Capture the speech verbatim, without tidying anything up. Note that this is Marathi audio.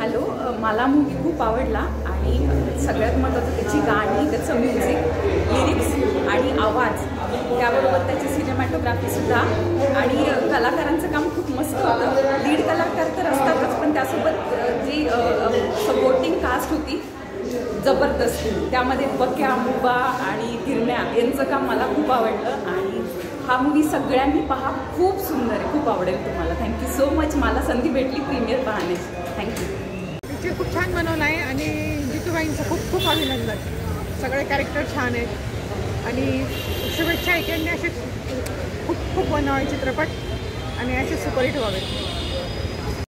हॅलो, मला मूवी खूप आवडला आणि सगळ्यात महत्त्वाचं त्याची गाणी, त्याचं म्युझिक, लिरिक्स आणि आवाज, त्याबरोबर त्याची सिनेमॅटोग्राफीसुद्धा आणि कलाकारांचं काम खूप मस्त होतं. लीड कलाकार तर असतातच, पण त्यासोबत जी सपोर्टिंग कास्ट होती जबरदस्त. त्यामध्ये बक्या, मुबा आणि गिरण्या यांचं काम मला खूप आवडलं आणि हा मूवी सगळ्यांनी पहा, खूप सुंदर आहे, खूप आवडेल तुम्हाला. थँक्यू सो मच, मला संधी भेटली प्रीमियर पाहण्याची. थँक्यू. पिक्चर खूप छान बनवला आहे आणि जितूबाईंचं खूप खूप अभिनंदन. सगळे कॅरेक्टर छान आहेत आणि शुभेच्छा ऐकण्याने असे खूप खूप बनवावे चित्रपट आणि असे सुपरहिट व्हावे.